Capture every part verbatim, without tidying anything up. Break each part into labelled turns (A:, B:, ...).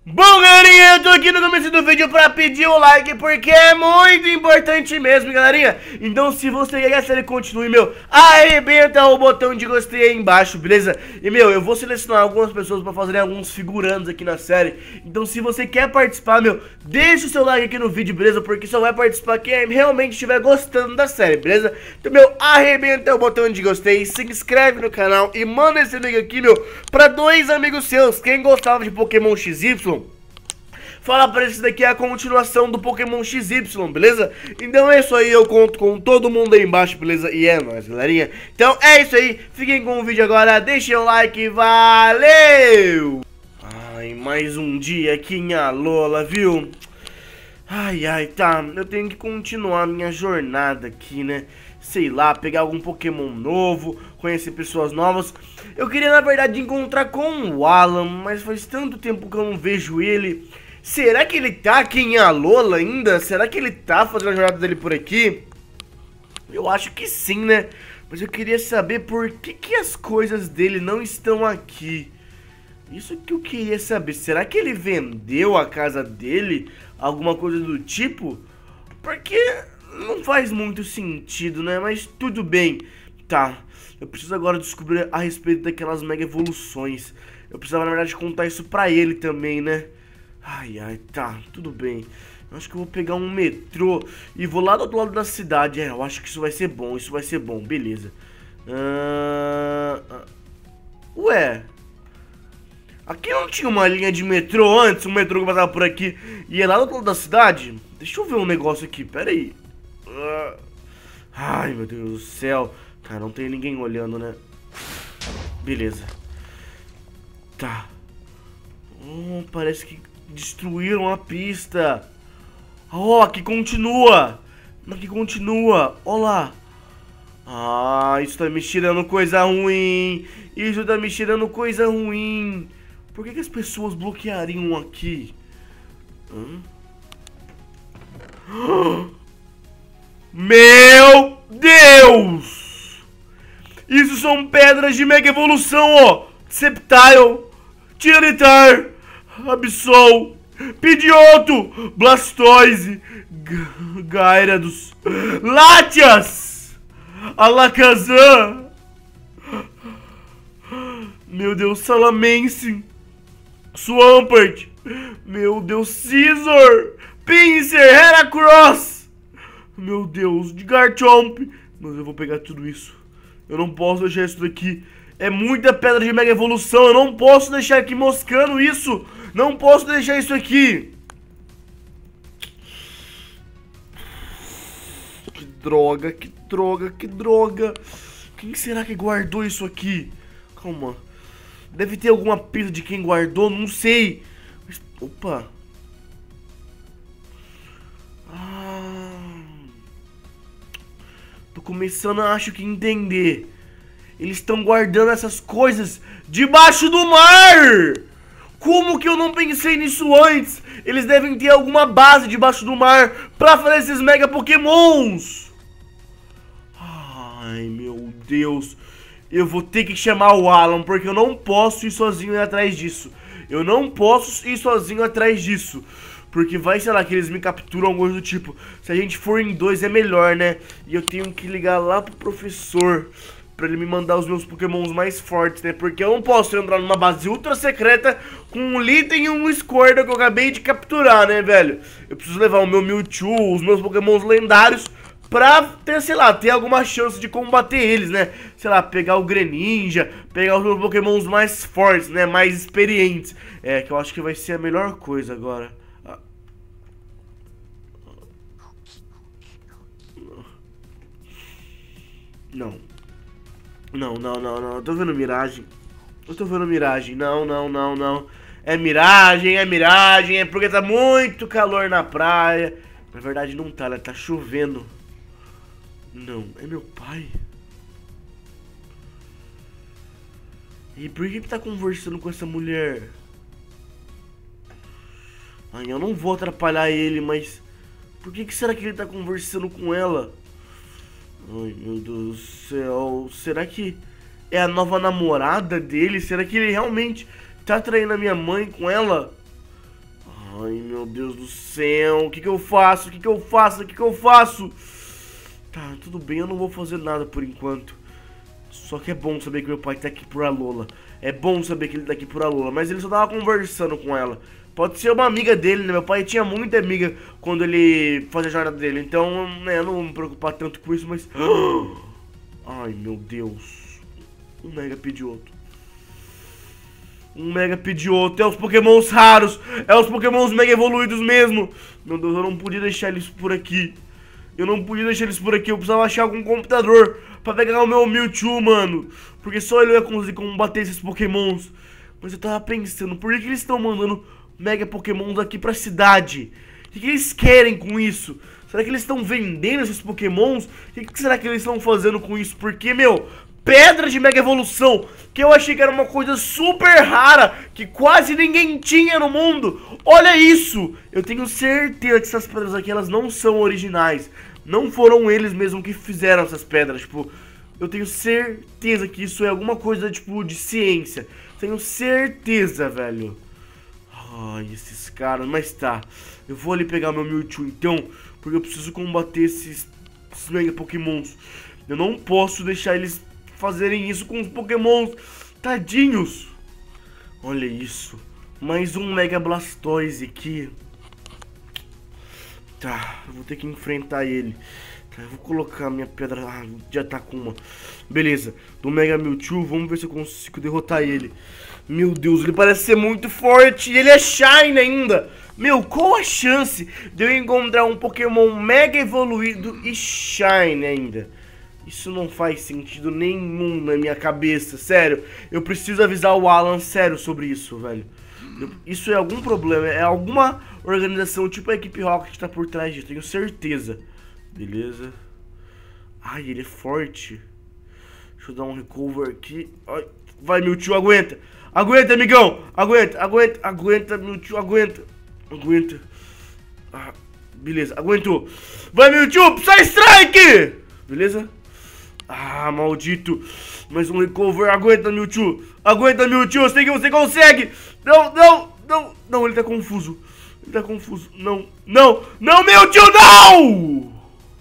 A: Bom, galerinha, eu tô aqui no começo do vídeo pra pedir o like, porque é muito importante mesmo, galerinha. Então, se você quer que a série continue, meu, arrebenta o botão de gostei aí embaixo, beleza? E, meu, eu vou selecionar algumas pessoas pra fazerem alguns figurantes aqui na série. Então, se você quer participar, meu, deixa o seu like aqui no vídeo, beleza? Porque só vai participar quem realmente estiver gostando da série, beleza? Então, meu, arrebenta o botão de gostei, se inscreve no canal e manda esse link aqui, meu, pra dois amigos seus. Quem gostava de Pokémon X Y, fala pra esse daqui é a continuação do Pokémon X Y, beleza? Então é isso aí, eu conto com todo mundo aí embaixo, beleza? E é nóis, galerinha. Então é isso aí, fiquem com o vídeo agora, deixem o like, valeu! Ai, mais um dia aqui em Alola, viu? Ai, ai, tá, eu tenho que continuar a minha jornada aqui, né? Sei lá, pegar algum Pokémon novo, conhecer pessoas novas. Eu queria, na verdade, encontrar com o Alan, mas faz tanto tempo que eu não vejo ele. Será que ele tá aqui em Alola ainda? Será que ele tá fazendo a jornada dele por aqui? Eu acho que sim, né? Mas eu queria saber por que, que as coisas dele não estão aqui. Isso que eu queria saber. Será que ele vendeu a casa dele? Alguma coisa do tipo? Porque não faz muito sentido, né? Mas tudo bem. Tá, eu preciso agora descobrir a respeito daquelas mega evoluções. Eu precisava, na verdade, contar isso pra ele também, né? Ai, ai, tá, tudo bem. Eu acho que eu vou pegar um metrô e vou lá do outro lado da cidade. É, eu acho que isso vai ser bom, isso vai ser bom, beleza. Uh... Ué, aqui não tinha uma linha de metrô antes? Um metrô que passava por aqui e ia lá do outro lado da cidade? Deixa eu ver um negócio aqui, pera aí. Uh... Ai, meu Deus do céu. Tá, não tem ninguém olhando, né? Beleza. Tá. Oh, parece que destruíram a pista. Oh, aqui continua. Aqui continua. Olá. Ah, isso tá me tirando coisa ruim. Isso tá me tirando coisa ruim. Por que que as pessoas bloqueariam aqui? Hã? Meu Deus! Isso são pedras de mega evolução, ó. Sceptile, Tyranitar, Absol, Pidgeotto, Blastoise, Gyarados, Latias, Alakazam. Meu Deus, Salamence, Swampert, meu Deus, Scizor, Pinsir, Heracross, meu Deus, de Garchomp. Mas eu vou pegar tudo isso. Eu não posso deixar isso daqui. É muita pedra de mega evolução. Eu não posso deixar aqui moscando isso. Não posso deixar isso aqui. Que droga, que droga, que droga. Quem será que guardou isso aqui? Calma. Deve ter alguma pista de quem guardou, não sei. Mas, opa. Ah, tô começando a acho que entender. Eles estão guardando essas coisas debaixo do mar! Como que eu não pensei nisso antes? Eles devem ter alguma base debaixo do mar pra fazer esses mega pokémons! Ai, meu Deus. Eu vou ter que chamar o Alan, porque eu não posso ir sozinho atrás disso. Eu não posso ir sozinho atrás disso. Porque vai, sei lá, que eles me capturam alguma coisa do tipo. Se a gente for em dois é melhor, né? E eu tenho que ligar lá pro professor pra ele me mandar os meus pokémons mais fortes, né? Porque eu não posso entrar numa base ultra secreta com um Litten e um Squirtle que eu acabei de capturar, né, velho? Eu preciso levar o meu Mewtwo, os meus pokémons lendários pra ter, sei lá, ter alguma chance de combater eles, né? Sei lá, pegar o Greninja, pegar os meus pokémons mais fortes, né? Mais experientes. É, que eu acho que vai ser a melhor coisa agora. Não. Não, não, não, não. Eu tô vendo miragem. Eu tô vendo miragem. Não, não, não, não. É miragem, é miragem. É porque tá muito calor na praia. Na verdade não tá, né? Tá chovendo. Não, é meu pai. E por que ele tá conversando com essa mulher? Ai, eu não vou atrapalhar ele, mas... Por que que será que ele tá conversando com ela? Ai, meu Deus do céu. Será que é a nova namorada dele? Será que ele realmente tá traindo a minha mãe com ela? Ai, meu Deus do céu. O que que eu faço? O que que eu faço? O que que eu faço? Tá, tudo bem, eu não vou fazer nada por enquanto. Só que é bom saber que meu pai tá aqui por Alola. É bom saber que ele tá aqui por Alola. Mas ele só tava conversando com ela. Pode ser uma amiga dele, né? Meu pai tinha muita amiga quando ele fazia a jornada dele. Então, né, eu não vou me preocupar tanto com isso, mas... Ai, meu Deus. Um Mega Pidgeotto. Um Mega Pidgeotto. É os pokémons raros. É os pokémons mega evoluídos mesmo. Meu Deus, eu não podia deixar eles por aqui. Eu não podia deixar eles por aqui. Eu precisava achar algum computador pra pegar o meu Mewtwo, mano. Porque só ele ia conseguir combater esses pokémons. Mas eu tava pensando, por que, que eles estão mandando Mega Pokémons aqui pra cidade? O que, que eles querem com isso? Será que eles estão vendendo esses pokémons? O que, que será que eles estão fazendo com isso? Porque, meu, pedra de Mega Evolução, que eu achei que era uma coisa super rara, que quase ninguém tinha no mundo. Olha isso! Eu tenho certeza que essas pedras aqui, elas não são originais. Não foram eles mesmo que fizeram essas pedras, tipo... Eu tenho certeza que isso é alguma coisa, tipo, de ciência. Tenho certeza, velho. Ai, esses caras, mas tá. Eu vou ali pegar meu Mewtwo, então, porque eu preciso combater esses, esses Mega Pokémons. Eu não posso deixar eles fazerem isso com os Pokémons. Tadinhos. Olha isso. Mais um Mega Blastoise aqui. Tá, eu vou ter que enfrentar ele. Tá, eu vou colocar minha pedra... Ah, já tá com uma. Beleza, do Mega Mewtwo, vamos ver se eu consigo derrotar ele. Meu Deus, ele parece ser muito forte e ele é Shine ainda. Meu, qual a chance de eu encontrar um Pokémon Mega evoluído e Shine ainda? Isso não faz sentido nenhum na minha cabeça, sério. Eu preciso avisar o Alan sério sobre isso, velho. Eu, isso é algum problema, é alguma organização, tipo a equipe Rocket que tá por trás disso, tenho certeza. Beleza. Ai, ele é forte. Deixa eu dar um recover aqui. Ai, vai, Mewtwo, aguenta. Aguenta, amigão. Aguenta, aguenta, aguenta, Mewtwo, aguenta. Aguenta. Ah, beleza, aguentou. Vai, Mewtwo, Psy Strike. Beleza? Ah, maldito. Mais um recover, aguenta, Mewtwo. Aguenta, Mewtwo, eu sei que você consegue. Não, não, não. Não, ele tá confuso. Ele tá confuso. Não, não, não, Mewtwo, não!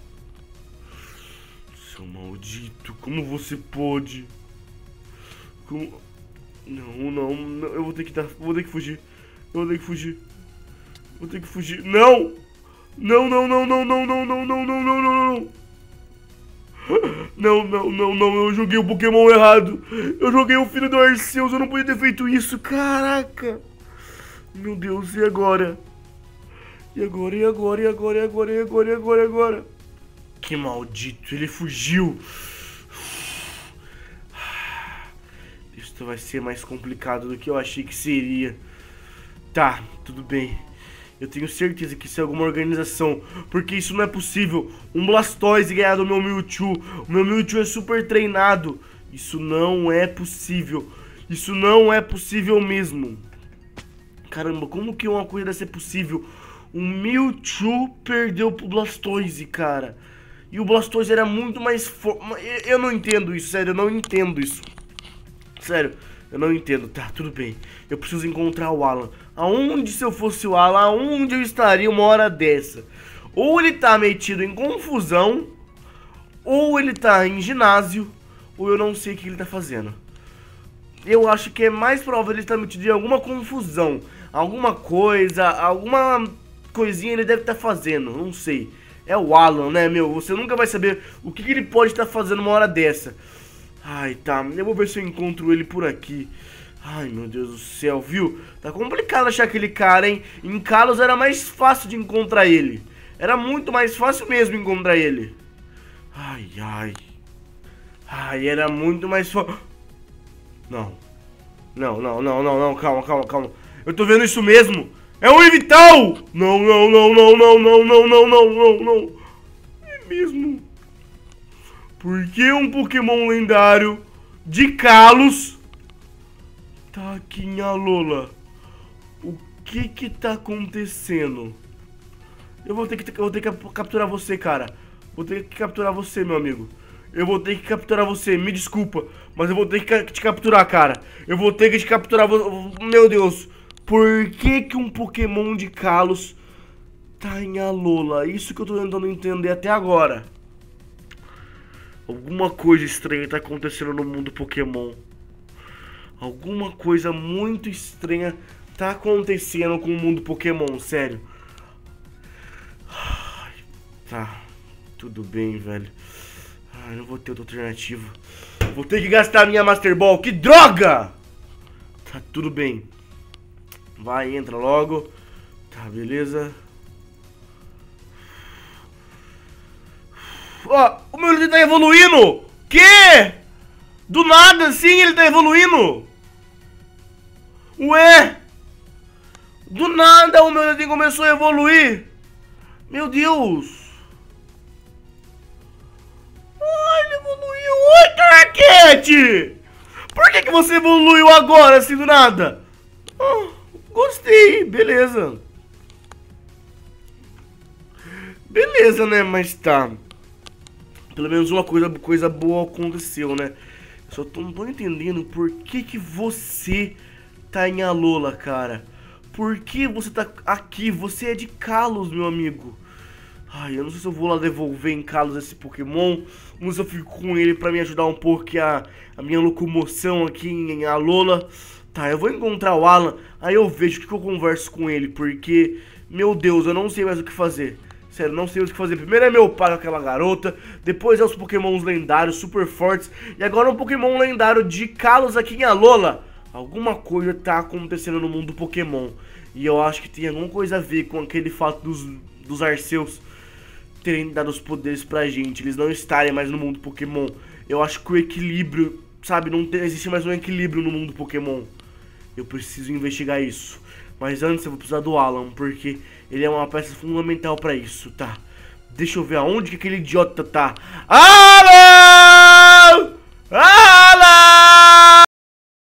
A: Seu maldito, como você pode? Como... Não, não, não, eu vou ter que dar, vou ter que fugir. Eu vou ter que fugir. Vou ter que fugir. Não! Não, não, não, não, não, não, não, não, não, não, não. Não, não, não, não, eu joguei o Pokémon errado. Eu joguei o filho do Arceus, eu não podia ter feito isso, caraca. Meu Deus, e agora? E agora, e agora, e agora, e agora, e agora, e agora, e agora? Que maldito, ele fugiu. Isso vai ser mais complicado do que eu achei que seria. Tá, tudo bem. Eu tenho certeza que isso é alguma organização, porque isso não é possível. Um Blastoise ganhar do meu Mewtwo. O meu Mewtwo é super treinado. Isso não é possível. Isso não é possível mesmo. Caramba, como que uma coisa dessa é possível? Um Mewtwo perdeu pro Blastoise, cara. E o Blastoise era muito mais forte. Eu não entendo isso, sério, eu não entendo isso. Sério, eu não entendo. Tá, tudo bem. Eu preciso encontrar o Alan. Aonde, se eu fosse o Alan, aonde eu estaria uma hora dessa? Ou ele tá metido em confusão, ou ele tá em ginásio, ou eu não sei o que ele tá fazendo. Eu acho que é mais provável ele estar metido em alguma confusão. Alguma coisa, alguma coisinha ele deve estar fazendo, não sei. É o Alan, né, meu? Você nunca vai saber o que, que ele pode estar fazendo uma hora dessa. Ai, tá, eu vou ver se eu encontro ele por aqui. Ai, meu Deus do céu, viu? Tá complicado achar aquele cara, hein? Em Kalos era mais fácil de encontrar ele. Era muito mais fácil mesmo encontrar ele. Ai, ai. Ai, era muito mais fácil. Não. Não, não, não, não, não, calma, calma, calma. Eu tô vendo isso mesmo. É um Yveltal! Não, não, não, não, não, não, não, não, não, não, não. É mesmo. Por que um Pokémon lendário de Kalos tá aqui em Alola? O que que tá acontecendo? Eu vou ter que, eu vou ter que capturar você, cara. Vou ter que capturar você, meu amigo. Eu vou ter que capturar você, me desculpa, mas eu vou ter que te capturar, cara. Eu vou ter que te capturar, meu Deus. Por que que um Pokémon de Kalos tá em Alola? Isso que eu tô tentando entender até agora. Alguma coisa estranha tá acontecendo no mundo Pokémon. Alguma coisa muito estranha tá acontecendo com o mundo Pokémon, sério. Ai, tá, tudo bem, velho. Ai, não vou ter outra alternativa. Vou ter que gastar minha Master Ball, que droga! Tá, tudo bem. Vai, entra logo. Tá, beleza. Ó, oh, o meu ele tá evoluindo! Que? Do nada, sim, ele tá evoluindo! Ué! Do nada o meu dedo começou a evoluir! Meu Deus! Ai, ele evoluiu! Oi, Torraquete! Por que que você evoluiu agora, assim, do nada? Oh, gostei, beleza. Beleza, né? Mas tá. Pelo menos uma coisa, coisa boa aconteceu, né? Só tô, não tô entendendo por que que você tá em Alola, cara. Por que você tá aqui? Você é de Kalos, meu amigo. Ai, eu não sei se eu vou lá devolver em Kalos esse Pokémon, ou se eu fico com ele pra me ajudar um pouco a, a minha locomoção aqui em Alola. Tá, eu vou encontrar o Alan, aí eu vejo o que, que eu converso com ele, porque, meu Deus, eu não sei mais o que fazer. Sério, não sei o que fazer. Primeiro é meu pai com aquela garota, depois é os Pokémons lendários super fortes, e agora um Pokémon lendário de Kalos aqui em Alola. Alguma coisa tá acontecendo no mundo Pokémon, e eu acho que tem alguma coisa a ver com aquele fato dos, dos Arceus terem dado os poderes pra gente, eles não estarem mais no mundo Pokémon. Eu acho que o equilíbrio, sabe, não tem, existe mais um equilíbrio no mundo Pokémon. Eu preciso investigar isso. Mas antes eu vou precisar do Alan, porque ele é uma peça fundamental pra isso, tá? Deixa eu ver aonde que aquele idiota tá. Alan!